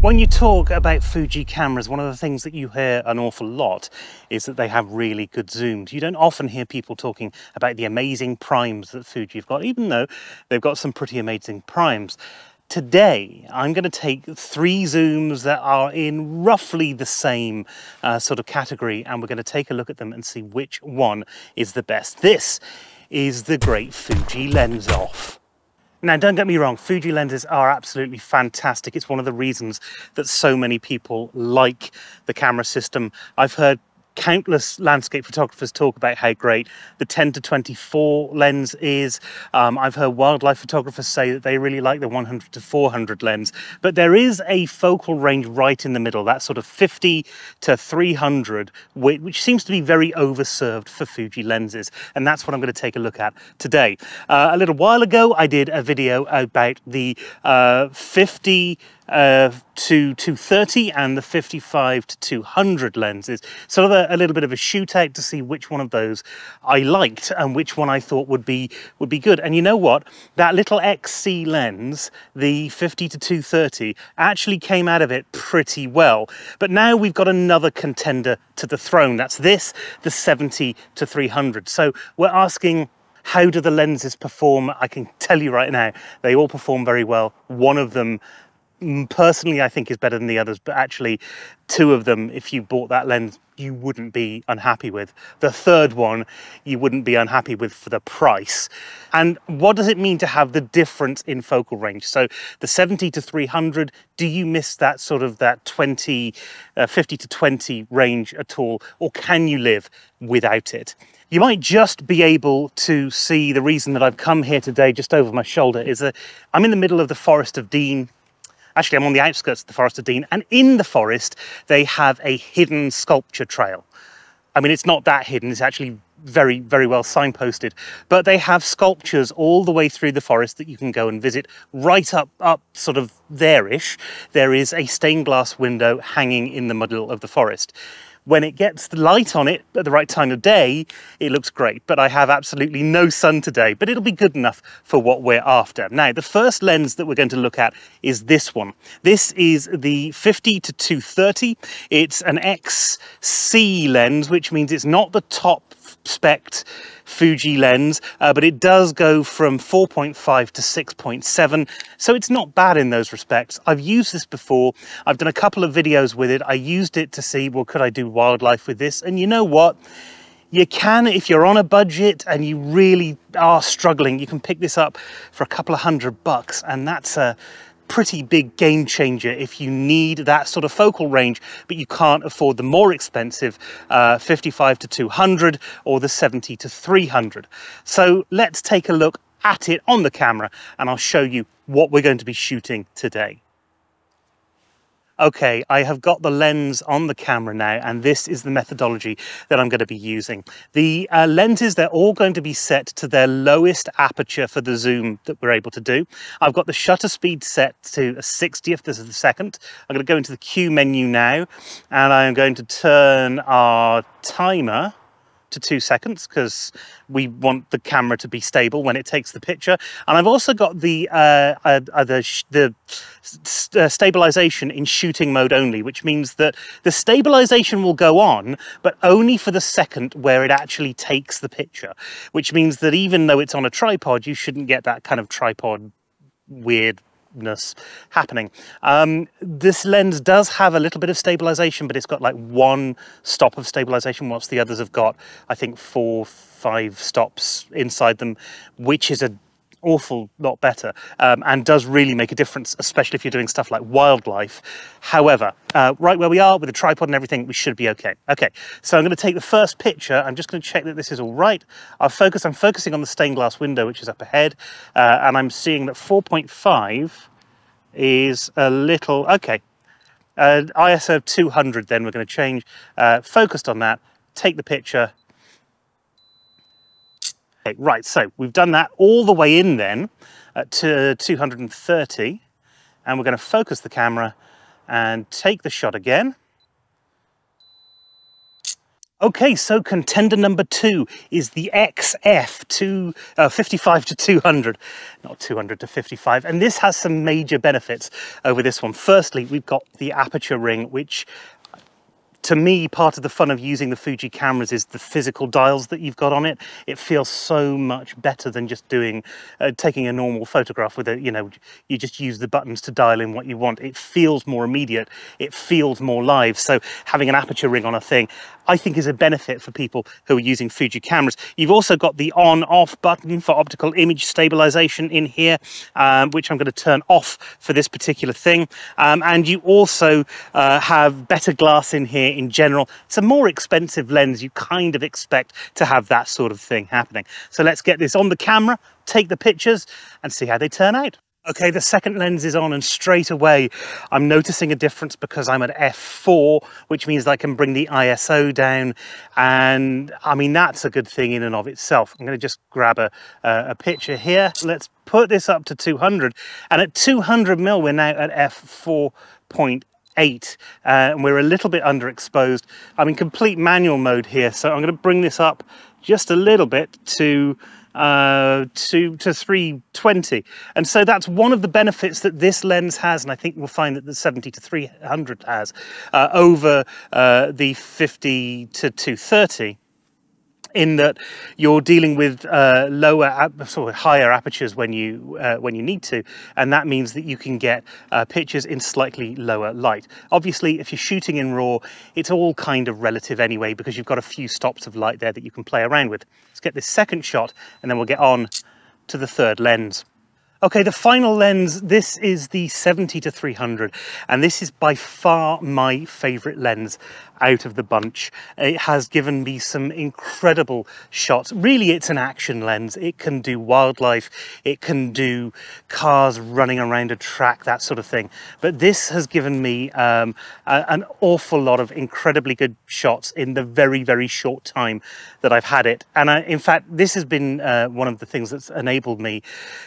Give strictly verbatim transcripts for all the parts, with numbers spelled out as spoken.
When you talk about Fuji cameras, one of the things that you hear an awful lot is that they have really good zooms. You don't often hear people talking about the amazing primes that Fuji have got, even though they've got some pretty amazing primes. Today, I'm going to take three zooms that are in roughly the same uh, sort of category, and we're going to take a look at them and see which one is the best. This is the great Fuji lens off. Now, don't get me wrong, Fuji lenses are absolutely fantastic. It's one of the reasons that so many people like the camera system. I've heard countless landscape photographers talk about how great the ten to twenty-four lens is. Um, I've heard wildlife photographers say that they really like the one hundred to four hundred lens, but there is a focal range right in the middle, that sort of fifty to three hundred, which seems to be very overserved for Fuji lenses, and that's what I'm going to take a look at today. Uh, a little while ago, I did a video about the uh, fifty Uh, to two thirty and the fifty-five to two hundred lenses, sort of a, a little bit of a shootout to see which one of those I liked and which one I thought would be would be good. And you know what, that little X C lens, the fifty to two thirty, actually came out of it pretty well. But now we've got another contender to the throne. That's this, the seventy to three hundred. So we're asking, how do the lenses perform? I can tell you right now, they all perform very well. One of them personally I think is better than the others, but actually two of them, if you bought that lens, you wouldn't be unhappy with. The third one you wouldn't be unhappy with for the price. And what does it mean to have the difference in focal range? So the seventy to three hundred, do you miss that sort of that twenty, uh, fifty to twenty range at all, or can you live without it? You might just be able to see the reason that I've come here today just over my shoulder is that I'm in the middle of the Forest of Dean. Actually, I'm on the outskirts of the Forest of Dean, and in the forest, they have a hidden sculpture trail. I mean, it's not that hidden, it's actually very, very well signposted, but they have sculptures all the way through the forest that you can go and visit. Right up, up sort of there-ish, there is a stained glass window hanging in the middle of the forest. When it gets the light on it at the right time of day, it looks great, but I have absolutely no sun today, but it'll be good enough for what we're after. Now, the first lens that we're going to look at is this one. This is the fifty to two thirty. It's an X C lens, which means it's not the top spec Fuji lens, uh, but it does go from four point five to six point seven, so it's not bad in those respects. I've used this before. I've done a couple of videos with it. I used it to see, well, could I do wildlife with this? And you know what? You can, if you're on a budget and you really are struggling, you can pick this up for a couple of hundred bucks, and that's a pretty big game changer if you need that sort of focal range, but you can't afford the more expensive uh, fifty-five to two hundred or the seventy to three hundred. So let's take a look at it on the camera and I'll show you what we're going to be shooting today. Okay, I have got the lens on the camera now, and this is the methodology that I'm going to be using. The uh, lenses, they're all going to be set to their lowest aperture for the zoom that we're able to do. I've got the shutter speed set to a sixtieth, this is the second. I'm going to go into the Q menu now, and I'm going to turn our timer to two seconds because we want the camera to be stable when it takes the picture. And I've also got the uh, uh, uh, the, sh the st uh, stabilization in shooting mode only, which means that the stabilization will go on, but only for the second where it actually takes the picture, which means that even though it's on a tripod, you shouldn't get that kind of tripod weird happening. Um, this lens does have a little bit of stabilization, but it's got like one stop of stabilization, whilst the others have got, I think, four, five stops inside them, which is an awful lot better, um, and does really make a difference, especially if you're doing stuff like wildlife. However, uh, right where we are with the tripod and everything, we should be okay. Okay, so I'm going to take the first picture. I'm just going to check that this is all right. I'll focus, I'm focusing on the stained glass window, which is up ahead, uh, and I'm seeing that four point five is a little, okay. Uh, I S O two hundred then we're going to change, uh, focused on that, take the picture. Okay, right, so we've done that all the way in then uh, to two hundred thirty, and we're going to focus the camera and take the shot again. Okay, so contender number two is the X F two, uh, fifty-five to two hundred, not two hundred to fifty-five, and this has some major benefits over this one. Firstly, we've got the aperture ring, which to me, part of the fun of using the Fuji cameras is the physical dials that you've got on it. It feels so much better than just doing, uh, taking a normal photograph with a, you know, you just use the buttons to dial in what you want. It feels more immediate. It feels more live. So having an aperture ring on a thing, I think, is a benefit for people who are using Fuji cameras. You've also got the on-off button for optical image stabilization in here, um, which I'm going to turn off for this particular thing. Um, and you also uh, have better glass in here in general. It's a more expensive lens. You kind of expect to have that sort of thing happening. So let's get this on the camera, take the pictures, and see how they turn out. Okay, the second lens is on, and straight away I'm noticing a difference because I'm at f four, which means I can bring the I S O down, and I mean, that's a good thing in and of itself. I'm going to just grab a, uh, a picture here. Let's put this up to two hundred, and at two hundred mil we're now at f four point eight, uh, and we're a little bit underexposed. I'm in complete manual mode here, so I'm going to bring this up just a little bit to uh to to three twenty, and so that's one of the benefits that this lens has, and I think we'll find that the seventy to three hundred has uh, over uh, the fifty to two thirty, in that you're dealing with uh, lower, sort of higher apertures when you uh, when you need to, and that means that you can get uh, pictures in slightly lower light. Obviously, if you're shooting in RAW, it's all kind of relative anyway, because you've got a few stops of light there that you can play around with. Let's get this second shot, and then we'll get on to the third lens. Okay, the final lens, this is the seventy to three hundred, and this is by far my favorite lens out of the bunch. It has given me some incredible shots. Really, it's an action lens. It can do wildlife, it can do cars running around a track, that sort of thing. But this has given me um, a, an awful lot of incredibly good shots in the very, very short time that I've had it. And I, in fact, this has been uh, one of the things that's enabled me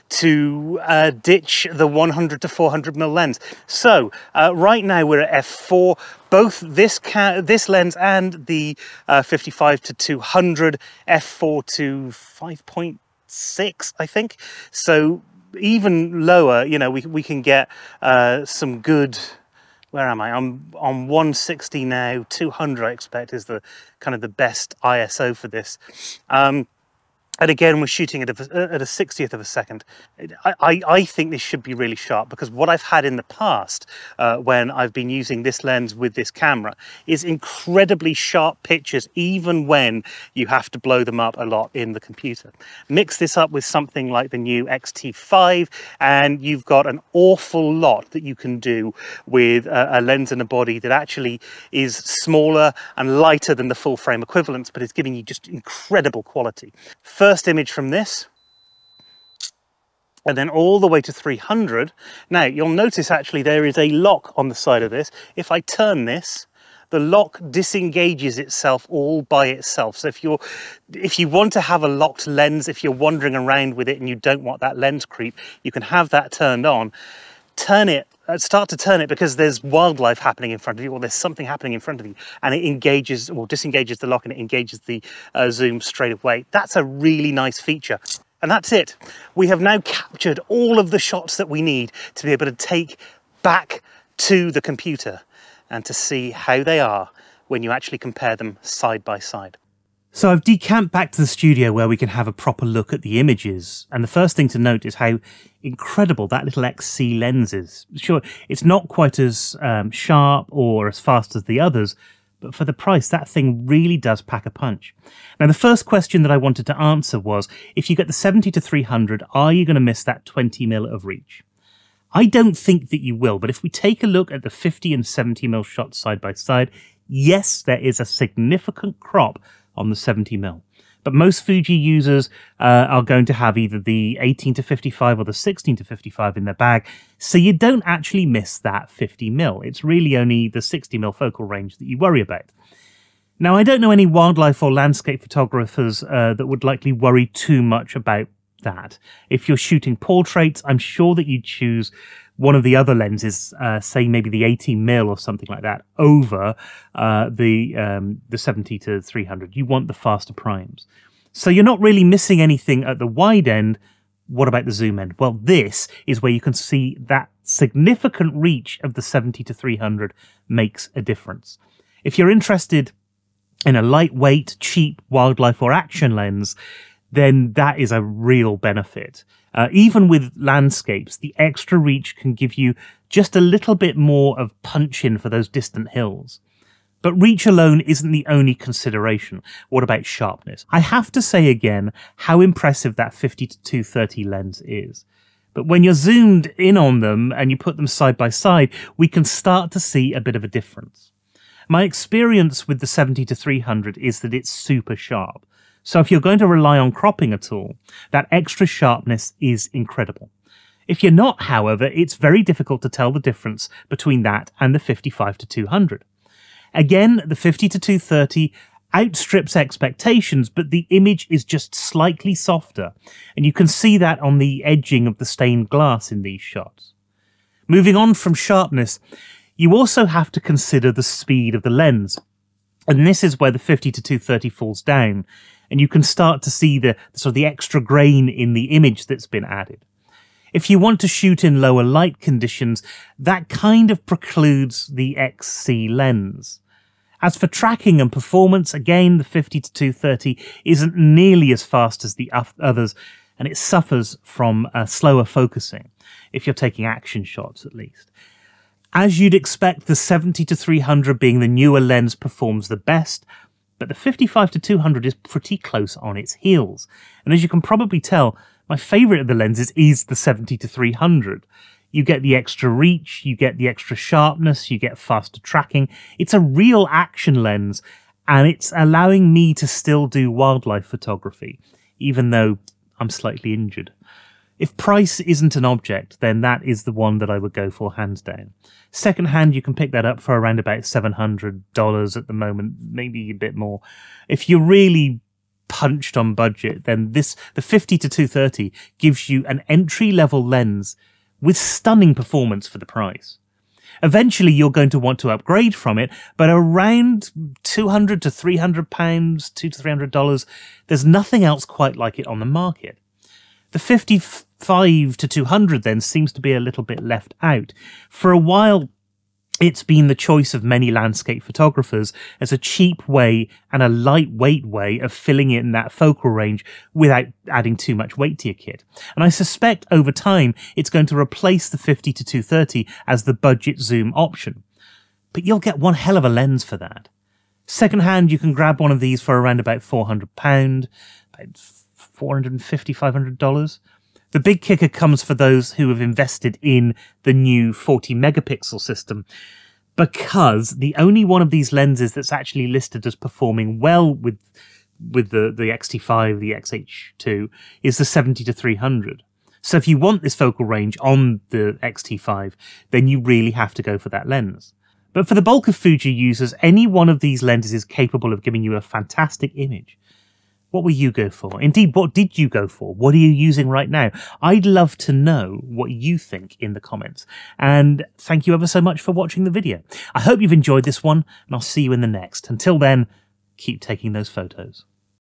to uh, ditch the one hundred to four hundred mil lens. So uh, right now we're at f four. Both this ca this lens and the uh, fifty-five to two hundred, f four to five point six, I think. So even lower, you know, we, we can get uh, some good. Where am I? I'm on one sixty now. two hundred, I expect, is the kind of the best I S O for this. Um, And again, we're shooting at a, at a sixtieth of a second. I, I, I think this should be really sharp, because what I've had in the past uh, when I've been using this lens with this camera is incredibly sharp pictures, even when you have to blow them up a lot in the computer. Mix this up with something like the new X T five, and you've got an awful lot that you can do with a, a lens and a body that actually is smaller and lighter than the full frame equivalents, but it's giving you just incredible quality. First image from this, and then all the way to three hundred. Now you'll notice actually there is a lock on the side of this. If I turn this, the lock disengages itself all by itself. So if you're if you want to have a locked lens, if you're wandering around with it and you don't want that lens creep, you can have that turned on. Turn it, uh, start to turn it, because there's wildlife happening in front of you, or there's something happening in front of you, and it engages or disengages the lock, and it engages the uh, zoom straight away. That's a really nice feature. And that's it. We have now captured all of the shots that we need to be able to take back to the computer and to see how they are when you actually compare them side by side. So I've decamped back to the studio where we can have a proper look at the images, and the first thing to note is how incredible that little X C lens is. Sure, it's not quite as um, sharp or as fast as the others, but for the price, that thing really does pack a punch. Now, the first question that I wanted to answer was, if you get the seventy to three hundred, are you going to miss that twenty mil of reach? I don't think that you will, but if we take a look at the fifty and seventy mil shots side by side, yes, there is a significant crop on the seventy mil. But most Fuji users uh, are going to have either the eighteen to fifty-five or the sixteen to fifty-five in their bag, so you don't actually miss that fifty mil. It's really only the sixty mil focal range that you worry about. Now, I don't know any wildlife or landscape photographers uh, that would likely worry too much about that. If you're shooting portraits, I'm sure that you'd choose one of the other lenses, uh, say maybe the eighteen mil or something like that, over uh, the um, the seventy to three hundred. You want the faster primes. So you're not really missing anything at the wide end. What about the zoom end? Well, this is where you can see that significant reach of the seventy to three hundred makes a difference. If you're interested in a lightweight, cheap wildlife or action lens, then that is a real benefit. Uh, even with landscapes, the extra reach can give you just a little bit more of punch in for those distant hills. But reach alone isn't the only consideration. What about sharpness? I have to say again how impressive that fifty to two thirty lens is. But when you're zoomed in on them and you put them side by side, we can start to see a bit of a difference. My experience with the seventy to three hundred is that it's super sharp. So if you're going to rely on cropping at all, that extra sharpness is incredible. If you're not, however, it's very difficult to tell the difference between that and the fifty-five to two hundred. Again, the fifty to two thirty outstrips expectations, but the image is just slightly softer, and you can see that on the edging of the stained glass in these shots. Moving on from sharpness, you also have to consider the speed of the lens, and this is where the fifty to two thirty falls down, and you can start to see the sort of the extra grain in the image that's been added. If you want to shoot in lower light conditions, that kind of precludes the X C lens. As for tracking and performance, again, the fifty to two thirty isn't nearly as fast as the others, and it suffers from uh, slower focusing, if you're taking action shots at least. As you'd expect, the seventy to three hundred being the newer lens performs the best, but the fifty-five to two hundred is pretty close on its heels. And as you can probably tell, my favourite of the lenses is the seventy to three hundred. You get the extra reach, you get the extra sharpness, you get faster tracking. It's a real action lens, and it's allowing me to still do wildlife photography, even though I'm slightly injured. If price isn't an object, then that is the one that I would go for hands down. Secondhand, you can pick that up for around about seven hundred dollars at the moment, maybe a bit more. If you're really punched on budget, then this the fifty to two thirty gives you an entry-level lens with stunning performance for the price. Eventually, you're going to want to upgrade from it, but around two hundred to three hundred pounds, two to three hundred dollars, there's nothing else quite like it on the market. The fifty-five to two hundred then seems to be a little bit left out. For a while, it's been the choice of many landscape photographers as a cheap way and a lightweight way of filling in that focal range without adding too much weight to your kit. And I suspect over time, it's going to replace the fifty to two thirty as the budget zoom option. But you'll get one hell of a lens for that. Secondhand, you can grab one of these for around about four hundred pounds, about four hundred fifty dollars, five hundred dollars. The big kicker comes for those who have invested in the new forty megapixel system, because the only one of these lenses that's actually listed as performing well with with the, the X T five, the X H two, is the seventy to three hundred. So if you want this focal range on the X T five, then you really have to go for that lens. But for the bulk of Fuji users, any one of these lenses is capable of giving you a fantastic image. What will you go for? Indeed, what did you go for? What are you using right now? I'd love to know what you think in the comments. And thank you ever so much for watching the video. I hope you've enjoyed this one, and I'll see you in the next. Until then, keep taking those photos.